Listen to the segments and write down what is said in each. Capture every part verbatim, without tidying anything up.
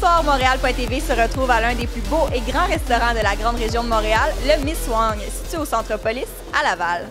soir, Montréal point T V se retrouve à l'un des plus beaux et grands restaurants de la grande région de Montréal, le Miss Wang, situé au Centre-Police, à Laval.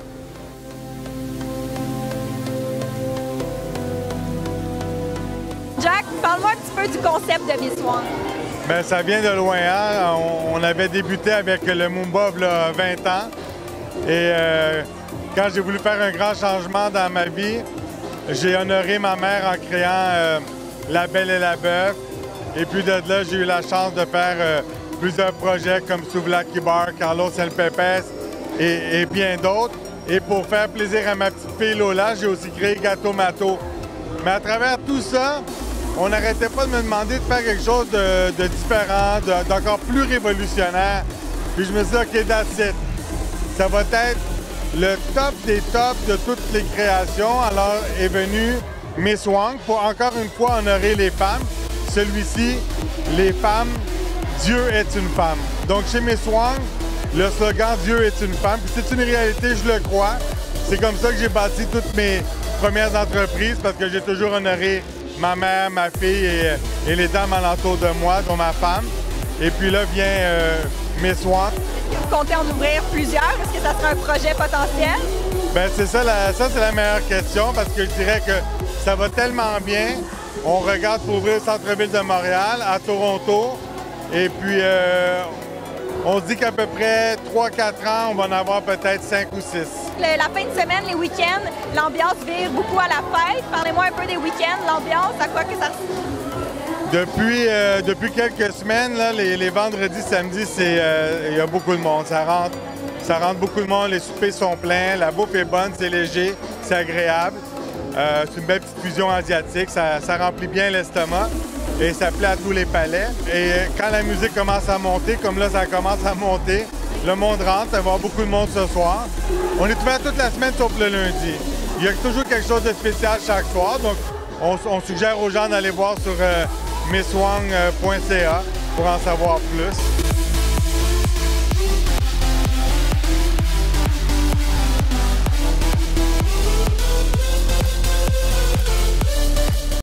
Jack, parle-moi un petit peu du concept de Miss Wang. Bien, ça vient de loin. Hein? On, on avait débuté avec le Moomba il y a vingt ans. Et euh, quand j'ai voulu faire un grand changement dans ma vie, j'ai honoré ma mère en créant euh, La Belle et la Bœuf. Et puis de là, j'ai eu la chance de faire euh, plusieurs projets comme Souvlaki Bar, Carlos El Pepes et, et bien d'autres. Et pour faire plaisir à ma petite fille Lola, j'ai aussi créé Gâteau Mato. Mais à travers tout ça, on n'arrêtait pas de me demander de faire quelque chose de, de différent, d'encore plus révolutionnaire. Puis je me suis dit, OK, that's it. Ça va être le top des tops de toutes les créations. Alors est venu Miss Wang pour encore une fois honorer les femmes. Celui-ci, les femmes, Dieu est une femme. Donc chez Miss Wang, le slogan Dieu est une femme. Puis c'est une réalité, je le crois. C'est comme ça que j'ai bâti toutes mes premières entreprises parce que j'ai toujours honoré ma mère, ma fille et, et les dames alentour de moi, dont ma femme. Et puis là vient euh, Miss Wang. Est-ce que vous comptez en ouvrir plusieurs? Est-ce que ça sera un projet potentiel? Bien, c'est ça, la, ça c'est la meilleure question parce que je dirais que ça va tellement bien. On regarde pour ouvrir le centre-ville de Montréal, à Toronto. Et puis, euh, on se dit qu'à peu près trois quatre ans, on va en avoir peut-être cinq ou six. Le, la fin de semaine, les week-ends, l'ambiance vire beaucoup à la fête. Parlez-moi un peu des week-ends, l'ambiance, à quoi que ça ressemble? Depuis, euh, depuis quelques semaines, là, les, les vendredis, samedis, c'est, euh, il y a beaucoup de monde. Ça rentre, ça rentre beaucoup de monde, les soupers sont pleins, la bouffe est bonne, c'est léger, c'est agréable. Euh, c'est une belle petite fusion asiatique, ça, ça remplit bien l'estomac et ça plaît à tous les palais. Et quand la musique commence à monter, comme là ça commence à monter, le monde rentre, il va y avoir beaucoup de monde ce soir. On est ouvert toute la semaine sauf le lundi. Il y a toujours quelque chose de spécial chaque soir, donc on, on suggère aux gens d'aller voir sur euh, miss wang point c a pour en savoir plus.